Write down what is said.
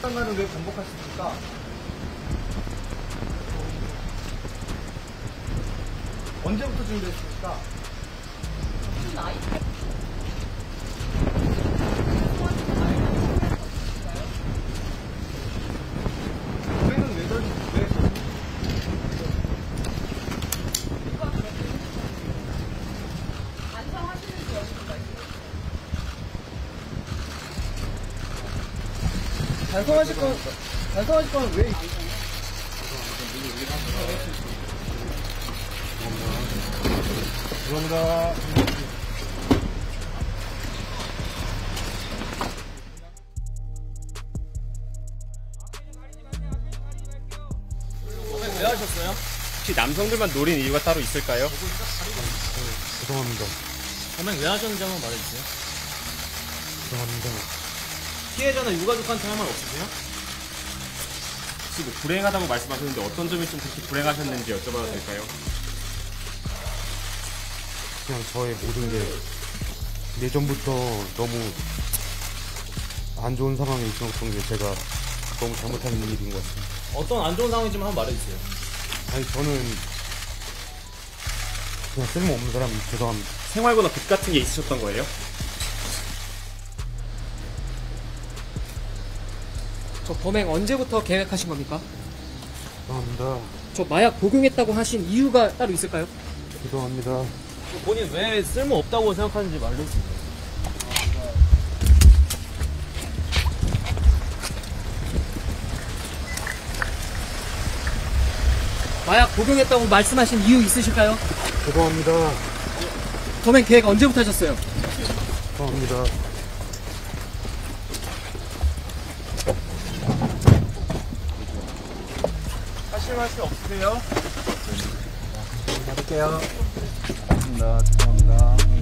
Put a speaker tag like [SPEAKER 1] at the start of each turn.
[SPEAKER 1] 장난을 왜 반복하십니까? 언제부터 준비했습니까? 저희는 왜 반성하실 건 왜? 죄송합니다. 왜 하셨어요?
[SPEAKER 2] 혹시 남성들만 노린 이유가 따로 있을까요?
[SPEAKER 3] 죄송합니다.
[SPEAKER 4] 범행 왜 하셨는지 한번 말해주세요.
[SPEAKER 3] 죄송합니다.
[SPEAKER 4] 피해자나 유가족한테 할 말 없으세요?
[SPEAKER 2] 혹시 뭐 불행하다고 말씀하셨는데 어떤 점이 좀 그렇게 불행하셨는지 여쭤봐도 될까요?
[SPEAKER 3] 그냥 저의 모든 게 예전부터 너무 안 좋은 상황에 있었던 게 제가 너무 잘못한 일인 것 같습니다.
[SPEAKER 4] 어떤 안 좋은 상황인지 한번 말해주세요.
[SPEAKER 3] 아니 저는 그냥 쓸모없는 사람이 죄송합니다.
[SPEAKER 2] 생활고나 빚 같은 게 있으셨던 거예요?
[SPEAKER 5] 저 범행 언제부터 계획하신 겁니까?
[SPEAKER 3] 죄송합니다.
[SPEAKER 5] 저 마약 복용했다고 하신 이유가 따로 있을까요?
[SPEAKER 3] 죄송합니다.
[SPEAKER 4] 본인 왜 쓸모없다고 생각하는지 말해주세요.
[SPEAKER 5] 마약 복용했다고 말씀하신 이유 있으실까요?
[SPEAKER 3] 죄송합니다.
[SPEAKER 5] 범행 계획 언제부터 하셨어요?
[SPEAKER 3] 죄송합니다.
[SPEAKER 1] 하실 말씀 없으세요? 받을게요. 고맙습니다. 죄송합니다.